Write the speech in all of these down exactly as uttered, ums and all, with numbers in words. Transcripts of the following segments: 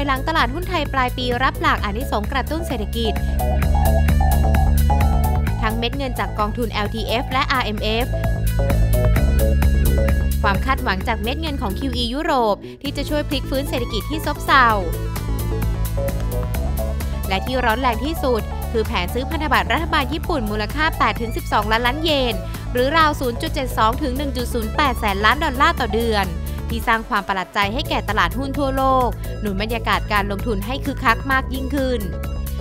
อยหลังตลาดหุ้นไทยปลายปีรับหลักอานิสงส์กระตุ้นเศรษฐกิจทั้งเม็ดเงินจากกองทุน แอล ที เอฟ และ อาร์ เอ็ม เอฟ ความคาดหวังจากเม็ดเงินของ คิว อี ยุโรปที่จะช่วยพลิกฟื้นเศรษฐกิจที่ซบเซาและที่ร้อนแรงที่สุดคือแผนซื้อพันธบัตรรัฐบาลญี่ปุ่นมูลค่า แปดถึงสิบสอง ล้านล้านเยนหรือราว ศูนย์จุดเจ็ดสอง ถึง หนึ่งจุดศูนย์แปด แสนล้านดอลลาร์ต่อเดือนที่สร้างความประหลาดใจให้แก่ตลาดหุ้นทั่วโลกหนุนบรรยากาศการลงทุนให้คึกคักมากยิ่งขึ้น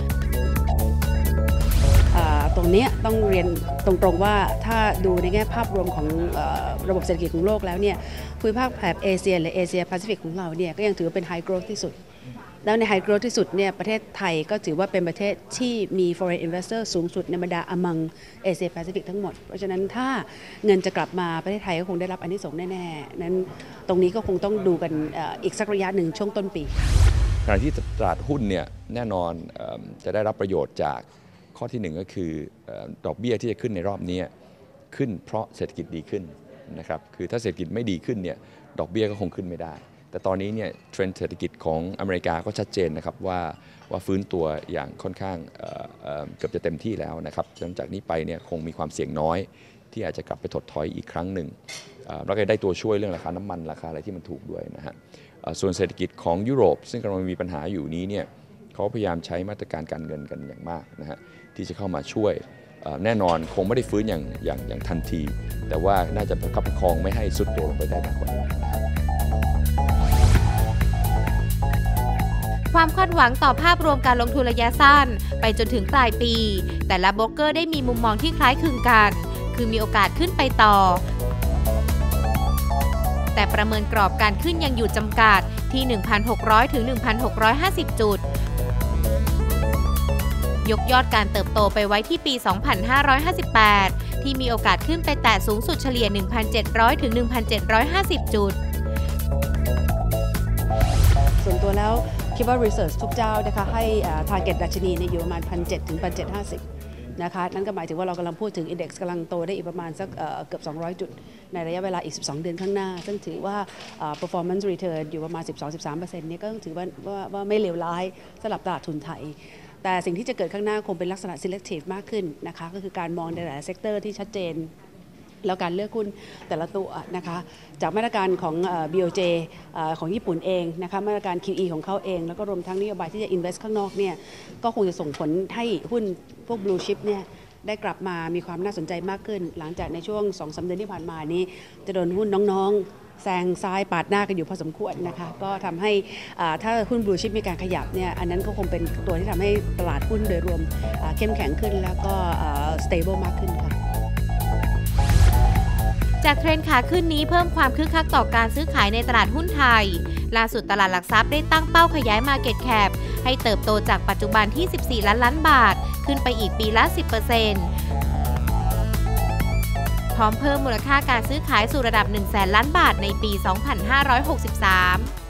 ตรงนี้ต้องเรียนตรงๆว่าถ้าดูในแง่ภาพรวมของระบบเศรษฐกิจของโลกแล้วเนี่ยภูมิภาคแถบเอเชียหรือเอเชียแปซิฟิกของเราเนี่ยก็ยังถือเป็นไฮโกรทที่สุดแล้วในไฮโกรทที่สุดเนี่ยประเทศไทยก็ถือว่าเป็นประเทศที่มี foreign investor สูงสุดในบรรดา among เอเชียแปซิฟิกทั้งหมดเพราะฉะนั้นถ้าเงินจะกลับมาประเทศไทยก็คงได้รับอานิสงส์แน่ๆนั้นตรงนี้ก็คงต้องดูกันอีกสักระยะหนึ่งช่วงต้นปีขณะที่ตลาดหุ้นเนี่ยแน่นอนจะได้รับประโยชน์จากข้อที่หนึ่งก็คือดอกเบี้ยที่จะขึ้นในรอบนี้ขึ้นเพราะเศรษฐกิจดีขึ้นนะครับคือถ้าเศรษฐกิจไม่ดีขึ้นเนี่ยดอกเบี้ยก็คงขึ้นไม่ได้แต่ตอนนี้เนี่ยเทรนด์เศรษฐกิจของอเมริกาก็ชัดเจนนะครับว่าว่าฟื้นตัวอย่างค่อนข้างเ, เ, เกือบจะเต็มที่แล้วนะครับหลังจากนี้ไปเนี่ยคงมีความเสี่ยงน้อยที่อาจจะกลับไปถดถอยอีกครั้งหนึ่งแล้วก็ได้ตัวช่วยเรื่องราคาน้ำมันราคาอะไรที่มันถูกด้วยนะฮะส่วนเศรษฐกิจของยุโรปซึ่งกำลังมีปัญหาอยู่นี้เนี่ยเขาพยายามใช้มาตรการการเงินกันอย่างมากนะฮะที่จะเข้ามาช่วยแน่นอนคงไม่ได้ฟื้นอย่างอย่างอย่างทันทีแต่ว่าน่าจะประคับประคองไม่ให้สุดตัวลงไปได้มากกว่านี้ความคาดหวังต่อภาพรวมการลงทุนระยะสั้นไปจนถึงปลายปีแต่ละโบรกเกอร์ได้มีมุมมองที่คล้ายคลึงกันคือมีโอกาสขึ้นไปต่อแต่ประเมินกรอบการขึ้นยังอยู่จำกัดที่ หนึ่งพันหกร้อย ถึง หนึ่งพันหกร้อยห้าสิบ จุดยกยอดการเติบโตไปไว้ที่ปี สองพันห้าร้อยห้าสิบแปด ที่มีโอกาสขึ้นไปแตะสูงสุดเฉลี่ย หนึ่งพันเจ็ดร้อย ถึง หนึ่งพันเจ็ดร้อยห้าสิบ จุดส่วนตัวแล้วคิดว่า Research ทุกเจ้านะคะให้ Target ดัชนีในอยู่ประมาณ หนึ่งพันเจ็ดร้อย ถึง หนึ่งพันเจ็ดร้อยห้าสิบ นะคะนั่นก็หมายถึงว่าเรากำลังพูดถึง Index กำลังโตได้อีกประมาณสักเกือบสองร้อยจุดในระยะเวลาอีกสิบสองเดือนข้างหน้าซึ่งถือว่า performance return อยู่ประมาณ สิบสองถึงสิบสามเปอร์เซ็นต์ นี่ก็ต้องถือว่าว่าว่าไม่เลวร้ายสำหรับตลาดทุนไทยแต่สิ่งที่จะเกิดข้างหน้าคงเป็นลักษณะ selective มากขึ้นนะคะก็คือการมองในหลายเซกเตอร์ที่ชัดเจนแล้วการเลือกหุ้นแต่ละตัวนะคะจากมาตรการของ บี โอ เจ ของญี่ปุ่นเองนะคะมาตรการ คิว อี ของเขาเองแล้วก็รวมทั้งนโยบายที่จะ invest ข้างนอกเนี่ยก็คงจะส่งผลให้หุ้นพวก blue chip เนี่ยได้กลับมามีความน่าสนใจมากขึ้นหลังจากในช่วง สองถึงสาม เดือนที่ผ่านมานี้จะโดนหุ้นน้องๆแซงซ้ายปาดหน้ากันอยู่พอสมควรนะคะก็ทำให้ถ้าหุ้น blue chip มีการขยับเนี่ยอันนั้นก็คงเป็นตัวที่ทำให้ตลาดหุ้นโดยรวมเข้มแข็งขึ้นแล้วก็ stable มากขึ้นค่ะจากเทรนด์ขาขึ้นนี้เพิ่มความคึกคักต่อการซื้อขายในตลาดหุ้นไทยล่าสุดตลาดหลักทรัพย์ได้ตั้งเป้าขยาย Market Cap ให้เติบโตจากปัจจุบันที่สิบสี่ล้านล้านบาทขึ้นไปอีกปีละ สิบเปอร์เซ็นต์ พร้อมเพิ่มมูลค่าการซื้อขายสู่ระดับ หนึ่งแสนล้านบาทในปี สองพันห้าร้อยหกสิบสาม